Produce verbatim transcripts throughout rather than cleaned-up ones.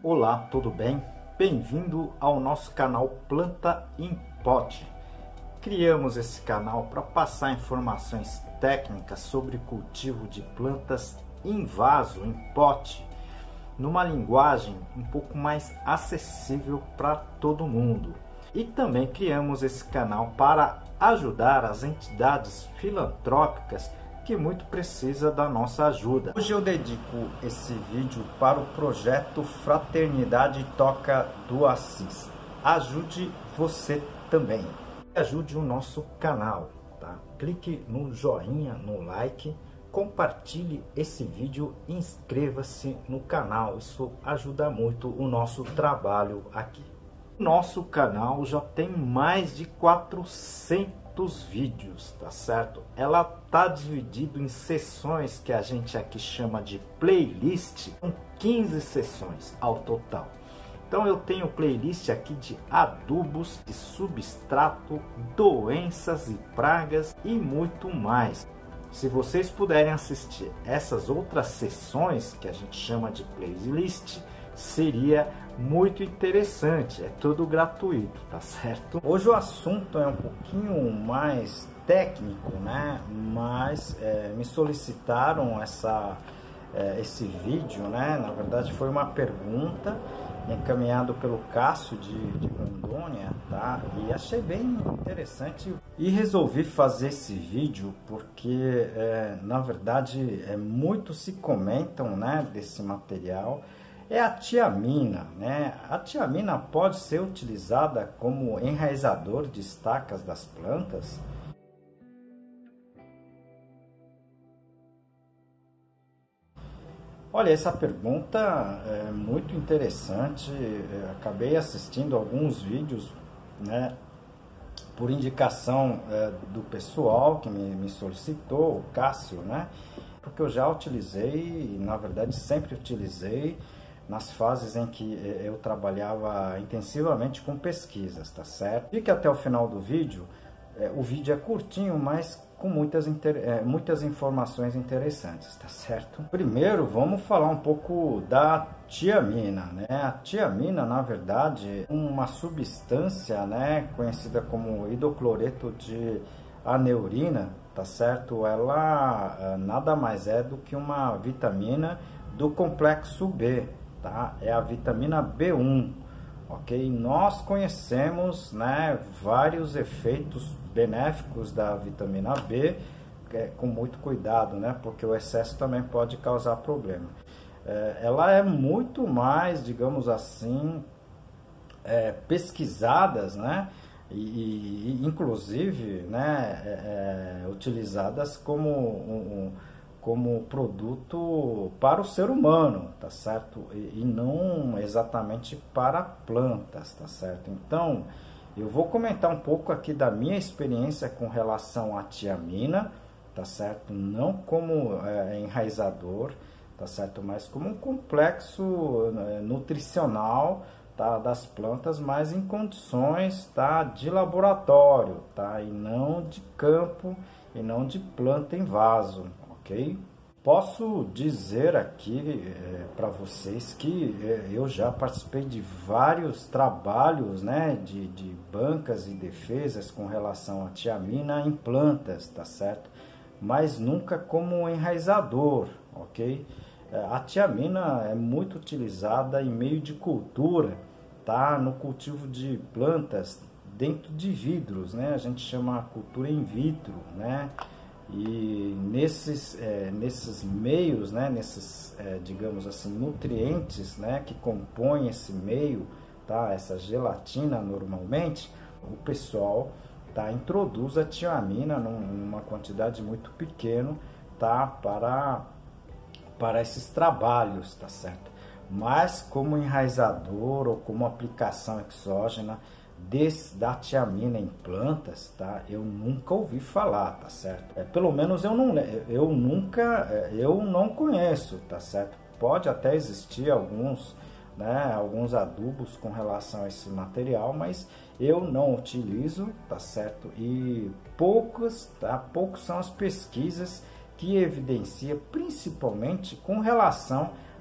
Olá, tudo bem? Bem-vindo ao nosso canal Planta em Pote. Criamos esse canal para passar informações técnicas sobre cultivo de plantas em vaso, em pote, numa linguagem um pouco mais acessível para todo mundo. E também criamos esse canal para ajudar as entidades filantrópicas que muito precisa da nossa ajuda. Hoje eu dedico esse vídeo para o projeto Fraternidade Toca do Assis. Ajude você também. Ajude o nosso canal, tá? Clique no joinha, no like, compartilhe esse vídeo e inscreva-se no canal. Isso ajuda muito o nosso trabalho aqui. Nosso canal já tem mais de quatrocentos vídeos, tá certo? Ela tá dividido em sessões que a gente aqui chama de playlist, com quinze sessões ao total. Então eu tenho playlist aqui de adubos, de substrato, doenças e pragas e muito mais. Se vocês puderem assistir essas outras sessões que a gente chama de playlist, seria muito interessante. É tudo gratuito, tá certo? Hoje o assunto é um pouquinho mais técnico, né? Mas é, me solicitaram essa, é, esse vídeo, né? Na verdade foi uma pergunta encaminhado pelo Cássio de, de Rondônia, tá? E achei bem interessante e resolvi fazer esse vídeo porque é, na verdade é, muito se comentam, né, desse material. É a tiamina, né? A tiamina pode ser utilizada como enraizador de estacas das plantas? Olha, essa pergunta é muito interessante. Eu acabei assistindo alguns vídeos, né, por indicação é, do pessoal que me, me solicitou, o Cássio, né? Porque eu já utilizei, na verdade sempre utilizei, nas fases em que eu trabalhava intensivamente com pesquisas, tá certo? Fique até o final do vídeo. O vídeo é curtinho, mas com muitas, muitas informações interessantes, tá certo? Primeiro, vamos falar um pouco da tiamina, né? A tiamina, na verdade, é uma substância, né, conhecida como hidrocloreto de aneurina, tá certo? Ela nada mais é do que uma vitamina do complexo B, tá? É a vitamina B um, ok? Nós conhecemos, né, vários efeitos benéficos da vitamina B, é, com muito cuidado, né? Porque o excesso também pode causar problema. É, ela é muito mais, digamos assim, é, pesquisadas, né? E, e inclusive, né, é, é, utilizadas como um, um como produto para o ser humano, tá certo? E, e não exatamente para plantas, tá certo? Então, eu vou comentar um pouco aqui da minha experiência com relação à tiamina, tá certo? Não como é, enraizador, tá certo? Mas como um complexo é, nutricional, tá, das plantas, mas em condições, tá, de laboratório, tá? E não de campo, e não de planta em vaso. Okay? Posso dizer aqui é, para vocês que é, eu já participei de vários trabalhos, né, de, de bancas e defesas com relação à tiamina em plantas, tá certo? Mas nunca como enraizador, ok? A tiamina é muito utilizada em meio de cultura, tá? No cultivo de plantas dentro de vidros, né? A gente chama cultura in vitro, né? E nesses, é, nesses meios, né, nesses, é, digamos assim, nutrientes, né, que compõem esse meio, tá, essa gelatina normalmente, o pessoal, tá, introduz a tiamina numa quantidade muito pequena, tá, para, para esses trabalhos, tá certo? Mas como enraizador ou como aplicação exógena Desse, da tiamina em plantas, tá? Eu nunca ouvi falar, tá certo? É, pelo menos eu não, eu nunca, eu não conheço, tá certo? Pode até existir alguns, né, alguns adubos com relação a esse material, mas eu não utilizo, tá certo? E poucas, tá? Poucos são as pesquisas que evidenciam, principalmente com relação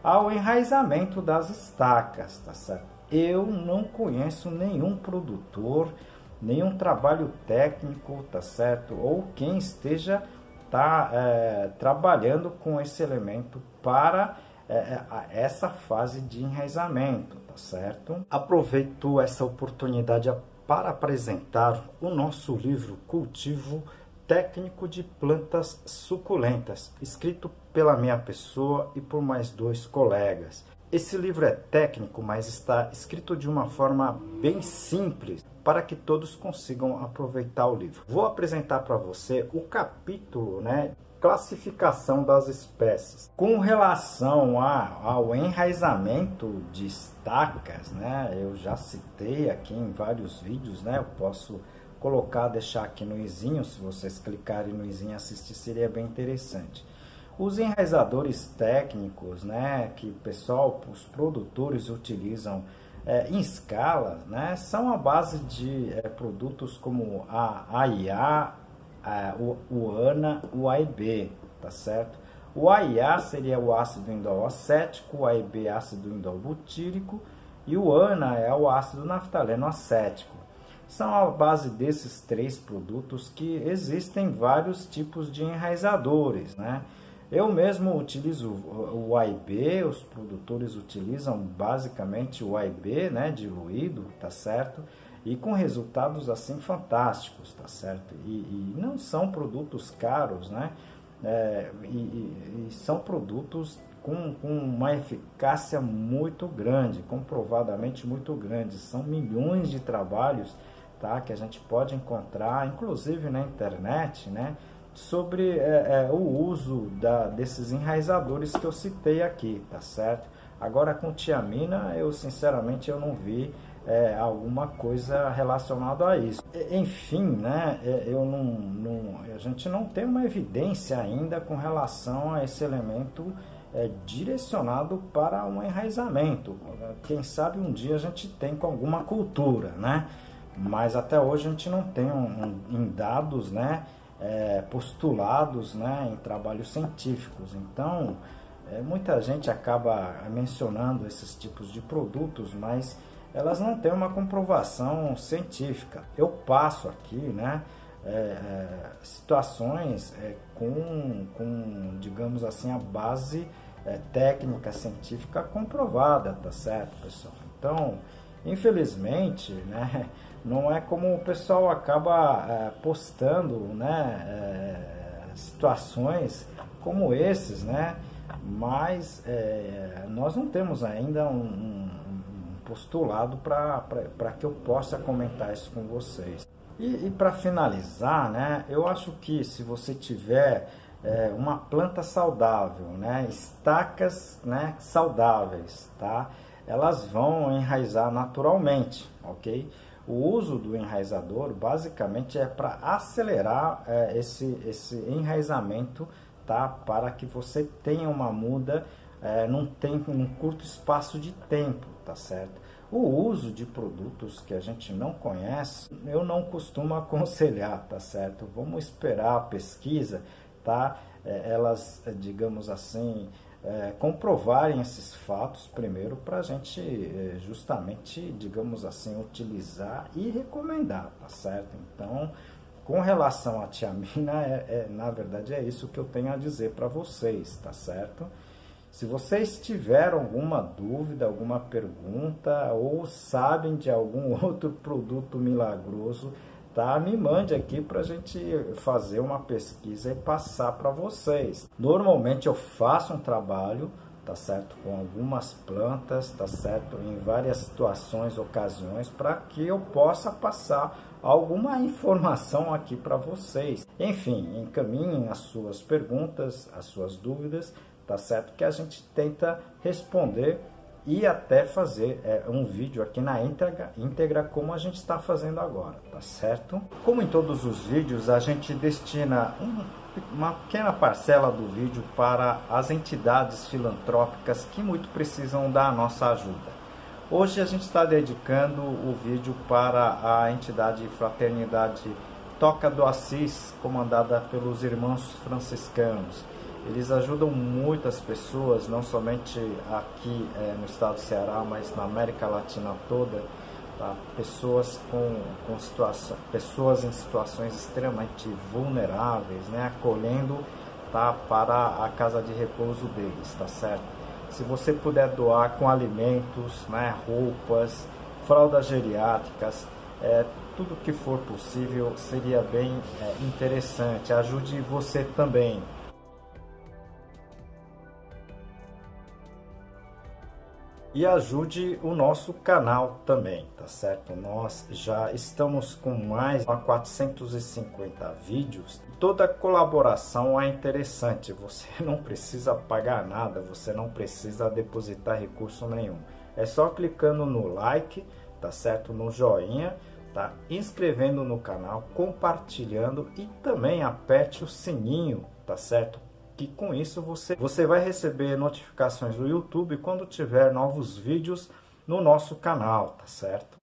ao enraizamento das estacas, tá certo? Eu não conheço nenhum produtor, nenhum trabalho técnico, tá certo? Ou quem esteja tá, é, trabalhando com esse elemento para é, essa fase de enraizamento, tá certo? Aproveito essa oportunidade para apresentar o nosso livro Cultivo Técnico de Plantas Suculentas, escrito pela minha pessoa e por mais dois colegas. Esse livro é técnico, mas está escrito de uma forma bem simples para que todos consigam aproveitar o livro. Vou apresentar para você o capítulo, né, classificação das espécies. Com relação a, ao enraizamento de estacas, né, eu já citei aqui em vários vídeos, né, eu posso colocar, deixar aqui no izinho, se vocês clicarem no izinho e assistir, seria bem interessante. Os enraizadores técnicos, né, que o pessoal, os produtores utilizam é, em escala, né, são a base de é, produtos como a A I A, a, o, o ANA, o A I B, tá certo? O A I A seria o ácido indol acético, o A I B ácido indol butírico e o ANA é o ácido naftaleno acético. São a base desses três produtos que existem vários tipos de enraizadores, né? Eu mesmo utilizo o A I B, os produtores utilizam basicamente o A I B, né, diluído, tá certo? E com resultados assim fantásticos, tá certo? E, e não são produtos caros, né? É, e, e, e são produtos com, com uma eficácia muito grande, comprovadamente muito grande. São milhões de trabalhos, tá, que a gente pode encontrar, inclusive na internet, né, sobre é, é, o uso da, desses enraizadores que eu citei aqui, tá certo? Agora com tiamina, eu sinceramente eu não vi é, alguma coisa relacionada a isso. Enfim, né, eu não, não, a gente não tem uma evidência ainda com relação a esse elemento é, direcionado para um enraizamento. Quem sabe um dia a gente tem com alguma cultura, né? Mas até hoje a gente não tem um, um, em dados, né, é, postulados, né, em trabalhos científicos. Então, é, muita gente acaba mencionando esses tipos de produtos, mas elas não têm uma comprovação científica. Eu passo aqui, né, é, é, situações é, com, com, digamos assim, a base é, técnica científica comprovada, tá certo, pessoal? Então, infelizmente, né, não é como o pessoal acaba é, postando, né, é, situações como esses, né, mas é, nós não temos ainda um, um postulado para que eu possa comentar isso com vocês. E, e para finalizar, né, eu acho que se você tiver é, uma planta saudável, né, estacas, né, saudáveis, tá, elas vão enraizar naturalmente, ok? O uso do enraizador basicamente é para acelerar é, esse, esse enraizamento, tá? Para que você tenha uma muda é, num, tempo, num curto espaço de tempo, tá certo? O uso de produtos que a gente não conhece, eu não costumo aconselhar, tá certo? Vamos esperar a pesquisa, tá? É, elas, digamos assim, É, comprovarem esses fatos primeiro para a gente é, justamente, digamos assim, utilizar e recomendar, tá certo? Então, com relação à tiamina, é, é, na verdade é isso que eu tenho a dizer para vocês, tá certo? Se vocês tiveram alguma dúvida, alguma pergunta ou sabem de algum outro produto milagroso, tá? Me mande aqui para a gente fazer uma pesquisa e passar para vocês. Normalmente eu faço um trabalho, tá certo, com algumas plantas, tá certo, em várias situações, ocasiões, para que eu possa passar alguma informação aqui para vocês. Enfim, encaminhem as suas perguntas, as suas dúvidas, tá certo, que a gente tenta responder e até fazer é, um vídeo aqui na íntegra, íntegra como a gente está fazendo agora, tá certo? Como em todos os vídeos, a gente destina um, uma pequena parcela do vídeo para as entidades filantrópicas que muito precisam da nossa ajuda. Hoje a gente está dedicando o vídeo para a entidade Fraternidade Toca do Assis, comandada pelos irmãos franciscanos. Eles ajudam muitas pessoas, não somente aqui é, no estado do Ceará, mas na América Latina toda, tá? Pessoas com, com situação, pessoas em situações extremamente vulneráveis, né? Acolhendo, tá? Para a casa de repouso deles, tá certo? Se você puder doar com alimentos, né? Roupas, fraldas geriátricas, é, tudo que for possível seria bem é, interessante. Ajude você também. E ajude o nosso canal também, tá certo? Nós já estamos com mais de quatrocentos e cinquenta vídeos. Toda colaboração é interessante, você não precisa pagar nada, você não precisa depositar recurso nenhum. É só clicando no like, tá certo? No joinha, tá? Inscrevendo no canal, compartilhando e também aperte o sininho, tá certo? Que com isso você, você vai receber notificações do YouTube quando tiver novos vídeos no nosso canal, tá certo?